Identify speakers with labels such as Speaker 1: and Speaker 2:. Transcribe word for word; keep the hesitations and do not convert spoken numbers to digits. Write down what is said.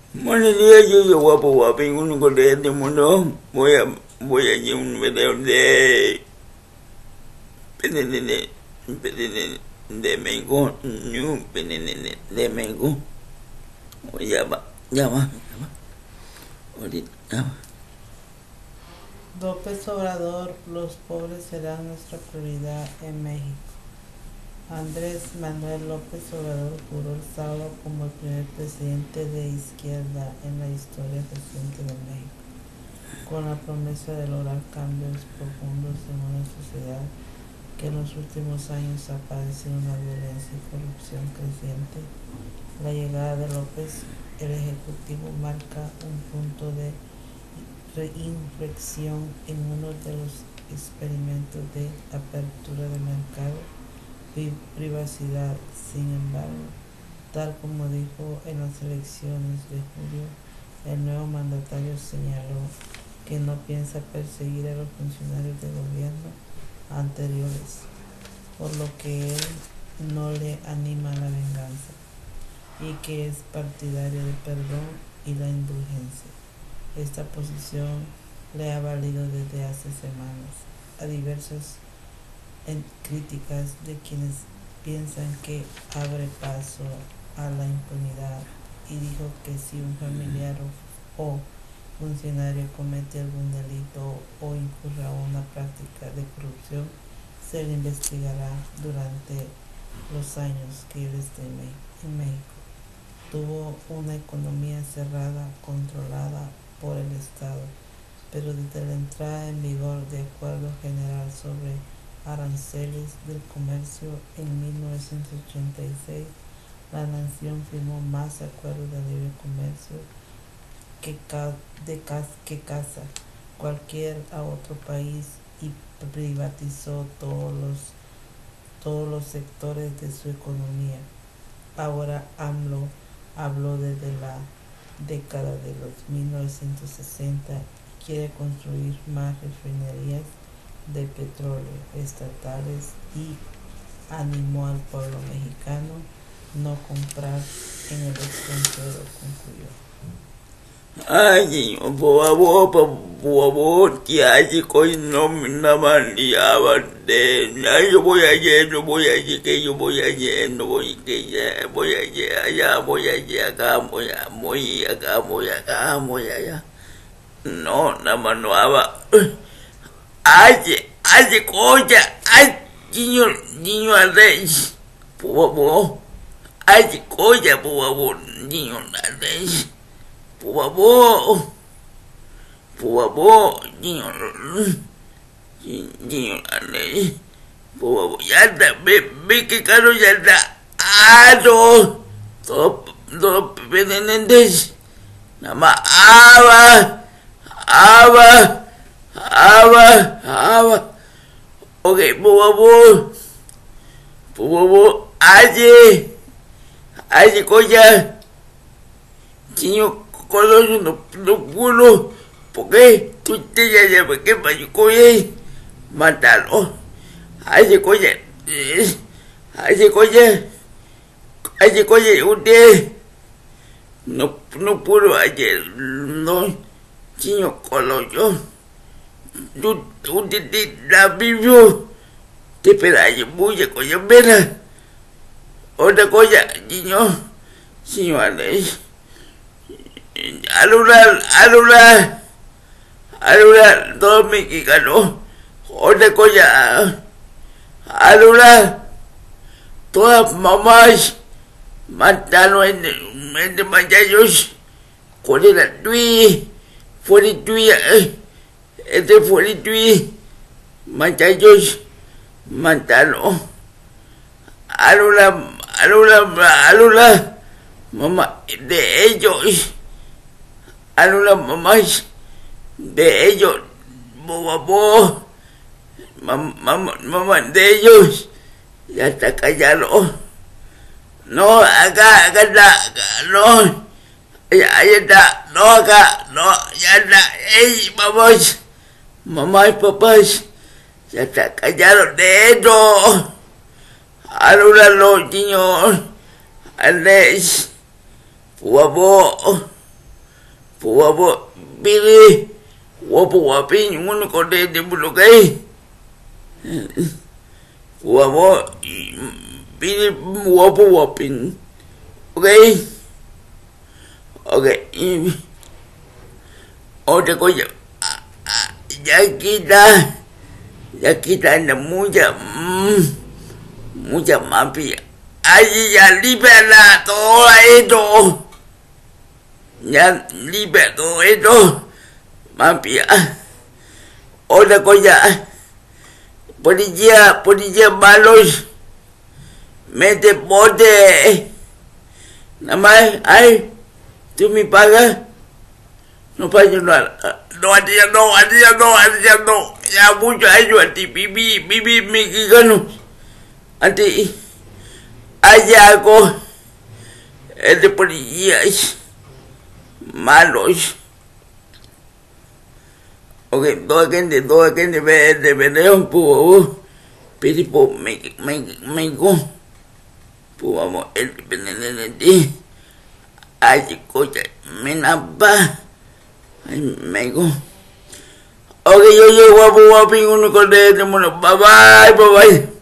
Speaker 1: Buenos días, yo soy guapo, guapo, y único de este mundo. Voy a, voy a hacer un video de, de, de, de, de, de México, de, de, de México. Ya va, ya va, ya va. Ahorita, ya va.
Speaker 2: López Obrador, los pobres serán nuestra prioridad en México. Andrés Manuel López Obrador juró el sábado como el primer presidente de izquierda en la historia reciente de México, con la promesa de lograr cambios profundos en una sociedad que en los últimos años ha padecido una violencia y corrupción creciente. La llegada de López, el Ejecutivo, marca un punto de reinflexión en uno de los experimentos de apertura de mercado y privacidad. Sin embargo, tal como dijo en las elecciones de julio, el nuevo mandatario señaló que no piensa perseguir a los funcionarios de gobierno anteriores, por lo que él no le anima a la venganza y que es partidario del perdón y la indulgencia. Esta posición le ha valido desde hace semanas a diversas críticas de quienes piensan que abre paso a la impunidad, y dijo que si un familiar o, o funcionario comete algún delito o incurra a una práctica de corrupción, se le investigará durante los años que él esté en México. Tuvo una economía cerrada, controlada por el Estado, pero desde la entrada en vigor de Acuerdo General sobre Aranceles del Comercio en mil novecientos ochenta y seis, la nación firmó más acuerdos de libre comercio que, ca de cas que casa cualquier a otro país, y privatizó todos los, todos los sectores de su economía. Ahora AMLO habló desde la década de los mil novecientos sesenta y quiere construir más refinerías de petróleo estatales y animó al pueblo mexicano no comprar en el extranjero, concluyó.
Speaker 1: Ay, señor, por favor, por favor, que así cosas no me mandaban de, ay, yo voy ayer, no voy ayer, que yo voy ayer, no voy que ya, voy ayer, allá, voy ayer, acá, voy a, voy acá, voy acá, voy allá. No, nada más no habla. Ay, ay, cosa, ay, señor, señor Andrés, por favor, ay, cosa, por favor, señor Andrés. Por favor, por favor, señor, señor Andrés, por favor, ya está, ve, ve que caro ya está, ah, no, todo, todo pendientes, nada más, aba, aba, aba, aba, ok, por favor, por favor, hace, hace cosa, señor, cuando no, no puedo, porque tú te ya sabes que pasó con él, matarlo, hace cosas, hace cosas, hace cosas, usted no, no pudo hacer, no, señor Colosio, tú, usted te la vivió, te pedazo muchas cosas, ¿verdad? Otra cosa, señor, señor Andrés, alunar, alunar, alunar, todo mexicano, otra cosa, alunar, todas mamás mataron en, en muchachos, con el tui, fue el tui, este fue el tui, muchachos mataron, alunar, alunar, alunar, mamá de ellos. A las mamás de ellos, mamá, mamá, mamá de ellos, ya está callado. No, acá, acá está, acá, no, ahí está, no, acá, no, ya está, ey, mamás, mamá y papás, ya está callado de esto. Háblalo, señor Andrés, por favor. por favor, pide, guapo guapín, uno con este mundo que por favor, pide guapo guapín, ok, ok, y otra cosa, ya quita, ya quita mucha, mucha mafia, ay, ya libera todo esto. Ya libera todo esto, mafia. Otra cosa, policía, policía malos, mete bote. Nada más, ay, tú me pagas, no pago nada. No, a ti no, a ti no, a ti no. Ya mucho años a ti, viví, viví mexicano. A ti, hay algo, el de policía. Malos. Ok, toda gente, toda gente ve de video, por favor. Pide por México. Por favor, el depende de ti. Ay, cosa, me napa. Ay, México. Ok, yo, yo, guapo, guapo, uno con este mono. Bye, bye, bye, bye.